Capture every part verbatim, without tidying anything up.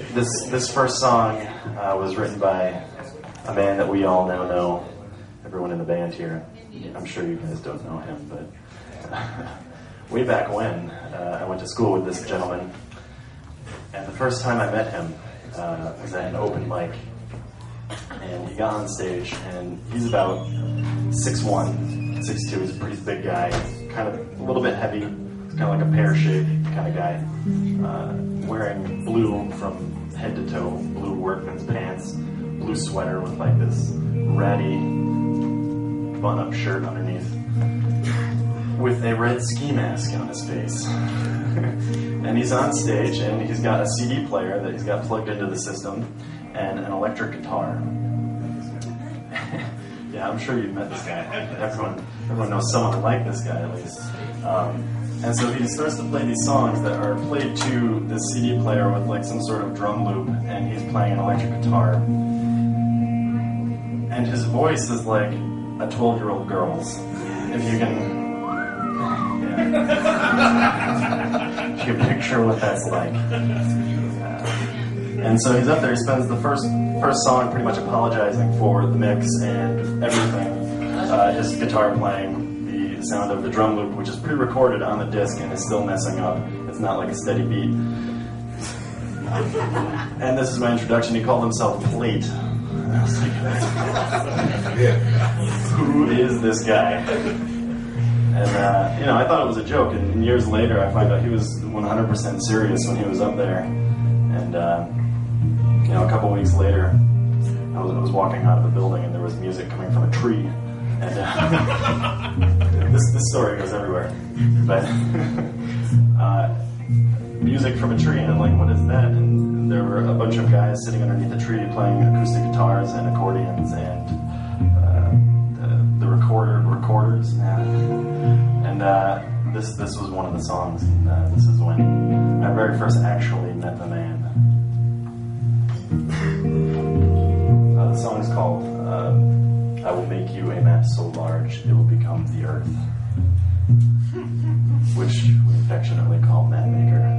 this this first song uh, was written by a man that we all now know. Everyone in the band here. I'm sure you guys don't know him, but uh, way back when, uh, I went to school with this gentleman, and the first time I met him uh, was at an open mic, and he got on stage, and he's about six one, six two. He's a pretty big guy, kind of a little bit heavy. He's kind of like a pear-shaped kind of guy, uh, wearing blue from head to toe, blue workman's pants, blue sweater with like this ratty button-up shirt underneath, with a red ski mask on his face. And he's on stage, and he's got a C D player that he's got plugged into the system, and an electric guitar. Yeah, I'm sure you've met this guy. Everyone, everyone knows someone like this guy, at least. Um, and so he starts to play these songs that are played to this C D player with like some sort of drum loop, and he's playing an electric guitar. And his voice is like a twelve-year-old girl's. If you can... Yeah. If you can picture what that's like. Uh, and so he's up there, he spends the first first song pretty much apologizing for the mix and everything. Uh, his guitar playing, the sound of the drum loop, which is pre-recorded on the disc and is still messing up. It's not like a steady beat. And this is my introduction. He called himself Plate. And I was like, who is this guy? And, uh, you know, I thought it was a joke, and years later I find out he was one hundred percent serious when he was up there. And, uh, you know, a couple weeks later, I was, I was walking out of the building, and there was music coming from a tree. And uh, this, this story goes everywhere. But uh, music from a tree, and I'm like, what is that? And there were a bunch of guys sitting underneath a tree playing acoustic guitars and accordions and uh, the, the recorder recorders. And, and uh, this this was one of the songs. And, uh, this is when I very first actually met the man. Uh, the song is called uh, I Will Make You a Map So Large It Will Become the Earth, which we affectionately call Map Maker.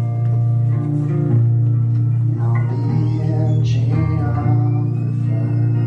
I'll be a geographer.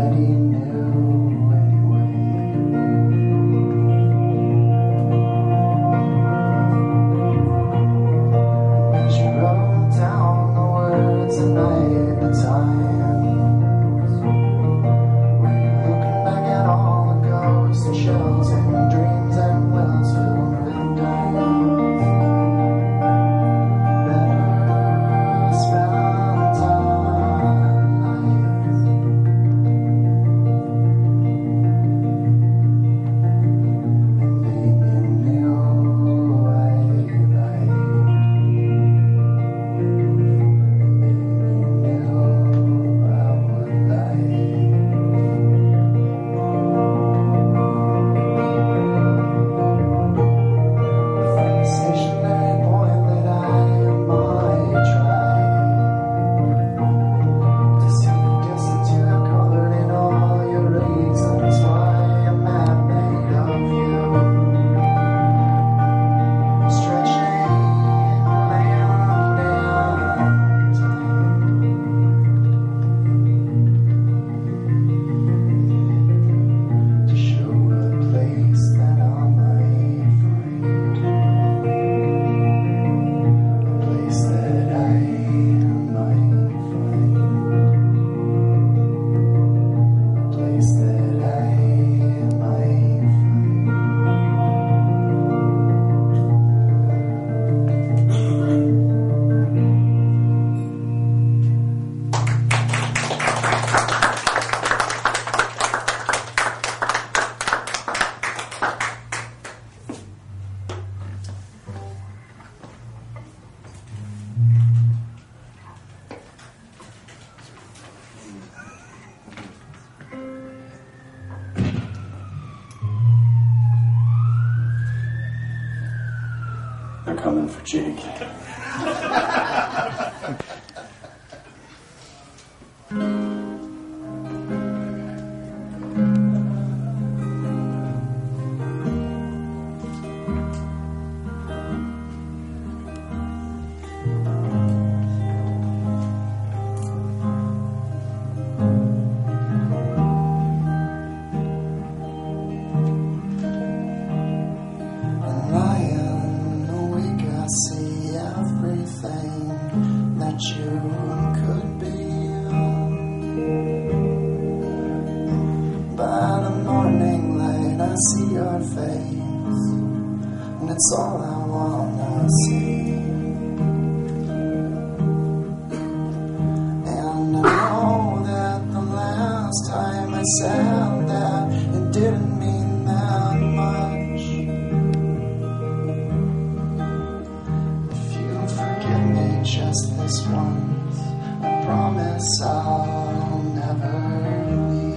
They're coming for Jake. It's all I wanna see. And I know that the last time I said that it didn't mean that much. If you forgive me just this once, I promise I'll never leave.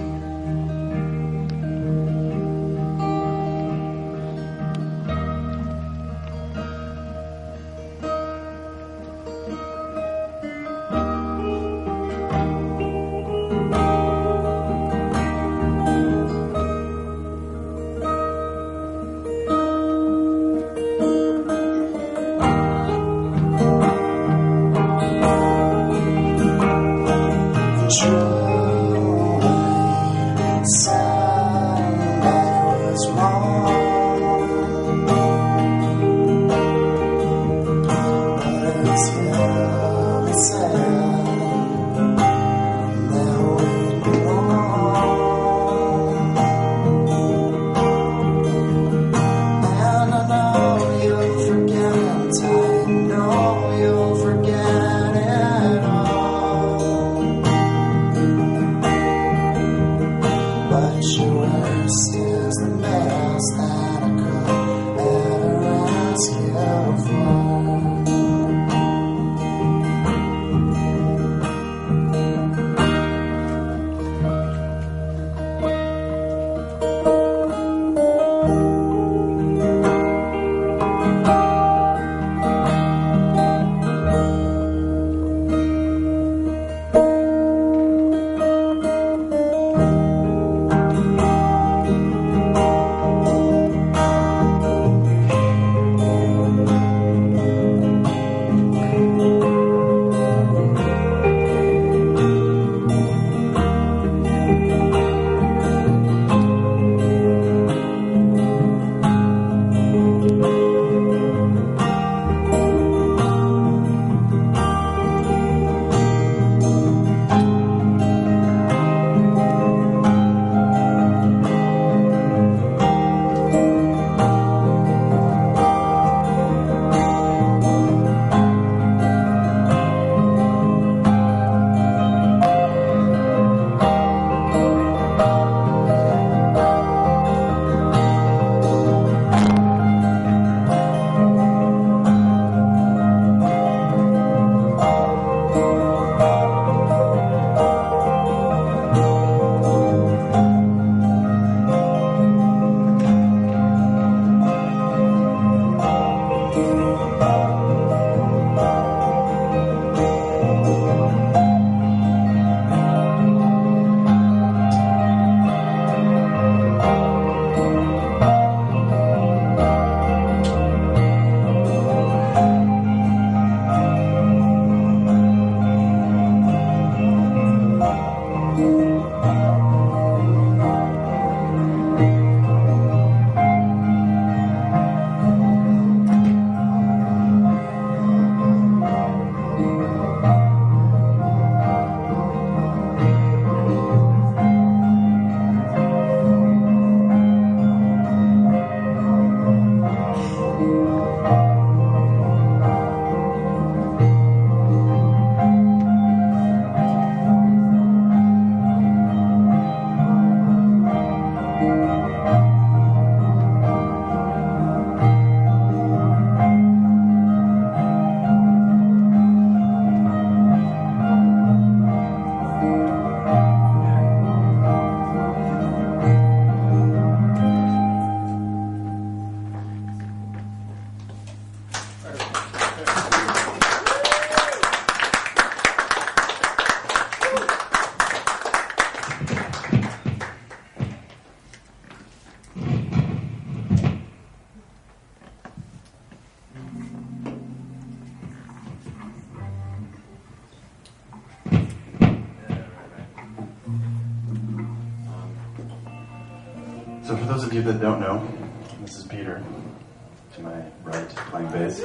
So for those of you that don't know, this is Peter, to my right, playing bass.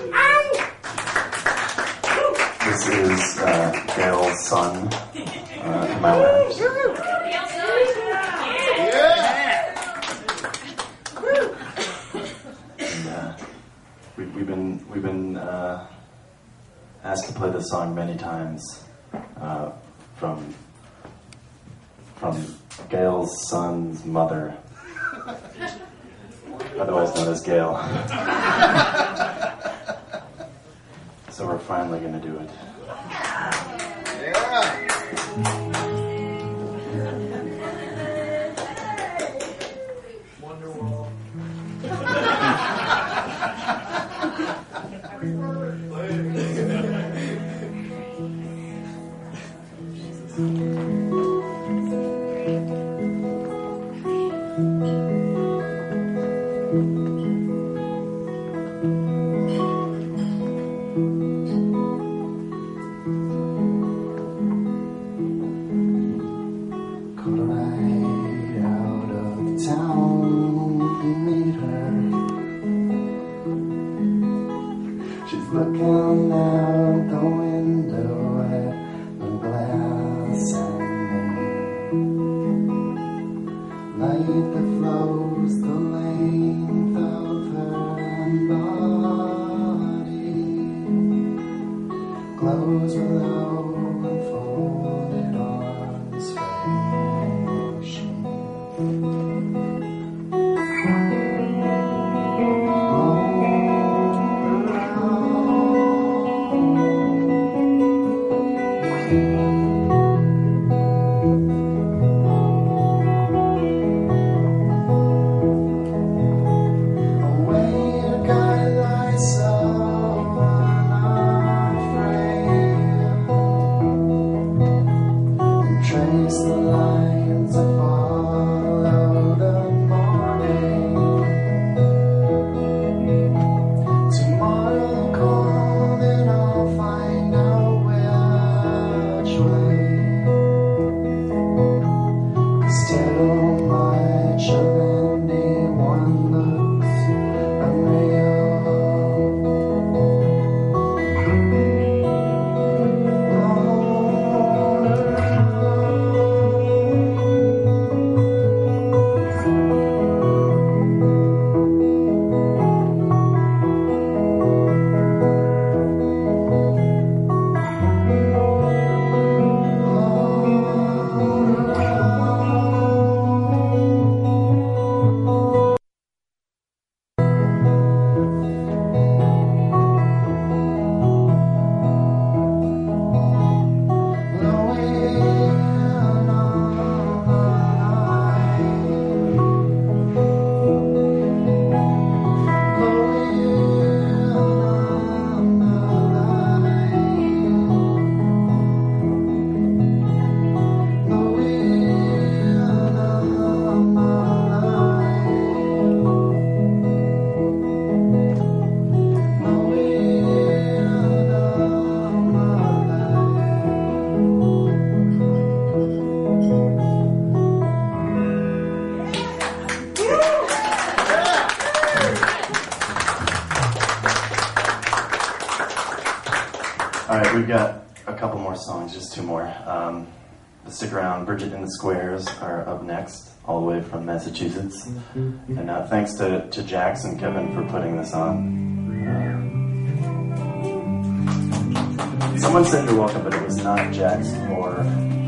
This is uh, Gail's son, uh, to my left. And, uh, we, we've been we've been uh, asked to play this song many times uh, from from Gail's son's mother, otherwise known as Gail. So we're finally going to do it. Yeah. Wonderwall. Looking out the window at the glass and me. Light that flows the length of her body glows below unfolded arms fading. All right, we've got a couple more songs, just two more. Um, but stick around. Bridget and the Squares are up next, all the way from Massachusetts. And uh, thanks to, to Jax and Kevin for putting this on. Uh, someone said you're welcome, but it was not Jax or